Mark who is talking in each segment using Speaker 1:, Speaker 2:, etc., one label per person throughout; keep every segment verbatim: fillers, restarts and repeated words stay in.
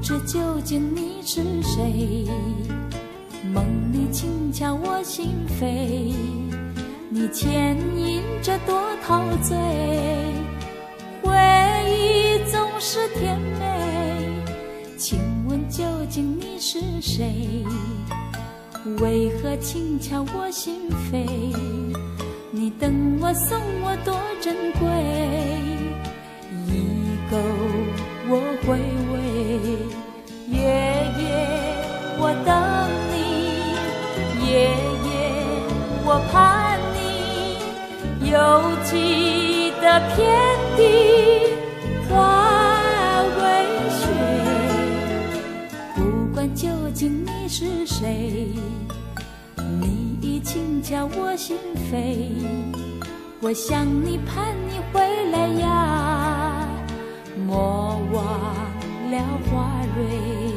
Speaker 1: 知究竟你是谁，梦里轻敲我心扉，你牵引着多陶醉，回忆总是甜美。请问究竟你是谁？为何轻敲我心扉？你等我送我多珍贵，一勾我回味，夜夜我等你，夜夜我盼你，犹记得遍地化为雪。不管究竟你是谁，你已轻敲我心扉，我想你盼你回来呀，莫忘了花蕊。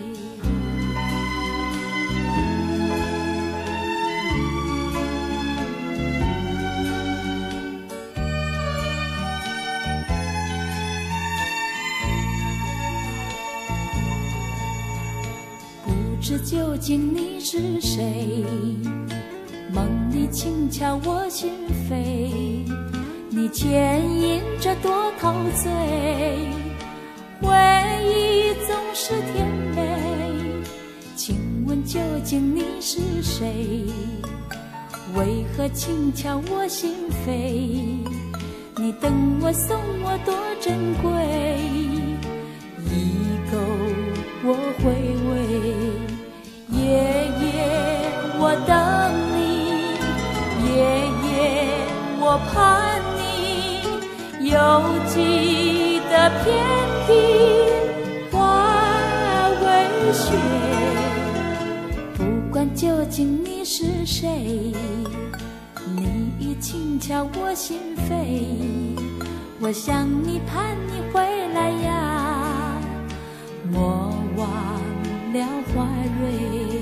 Speaker 1: 不知究竟你是谁，梦里轻敲我心扉，你牵引着多陶醉，回忆总是甜美。请问究竟你是谁？为何轻敲我心扉？你等我送我多珍贵，一勾我回味，夜夜我等你，夜夜我盼你，犹记得遍地化为雪。不管究竟你是谁，你已轻敲我心扉，我想你盼你回来呀，莫忘了花蕊。